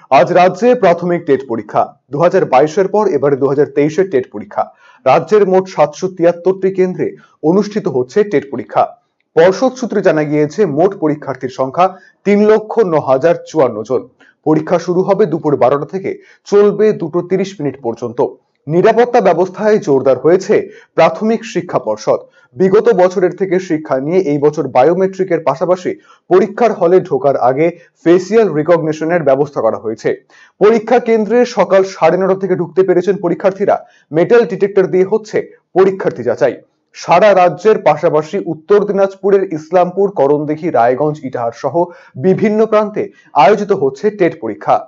আজ রাজ্যে প্রাথমিক টেট পরীক্ষা 2022-এর পর এবারে 2023-এর টেট পরীক্ষা। রাজ্যের মোট 773টি কেন্দ্রে অনুষ্ঠিত হচ্ছে টেট পরীক্ষা। পর্ষদ সূত্রে জানা গিয়েছে মোট পরীক্ষার্থীর সংখ্যা 3,09,054 জন। পরীক্ষা শুরু হবে দুপুর 12টা থেকে চলবে 2:30 পর্যন্ত। নিরাপত্তা ব্যবস্থায় জোরদার হয়েছে প্রাথমিক শিক্ষা পর্ষদ। বিগত বছরের থেকে শিক্ষা নিয়ে এই বছর বায়োমেট্রিকের পাশাপাশি পরীক্ষার হলে ঢোকার আগে ফেসিয়াল রিকগনিশনের ব্যবস্থা করা হয়েছে। পরীক্ষা কেন্দ্রে সকাল 9:30 থেকে ঢুকতে পেরেছেন পরীক্ষার্থীরা। মেটাল ডিটেক্টর দিয়ে হচ্ছে পরীক্ষার্থী যাচাই। সারা রাজ্যের পাশাপাশি উত্তর দিনাজপুরের ইসলামপুর, করণদিঘি, রায়গঞ্জ, ইটাহার সহ বিভিন্ন প্রান্তে আয়োজিত হচ্ছে টেট পরীক্ষা।